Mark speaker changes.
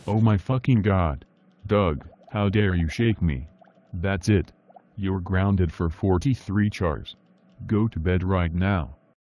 Speaker 1: Oh my fucking god. Doug, how dare you shake me? That's it. You're grounded for 43 chars. Go to bed right now.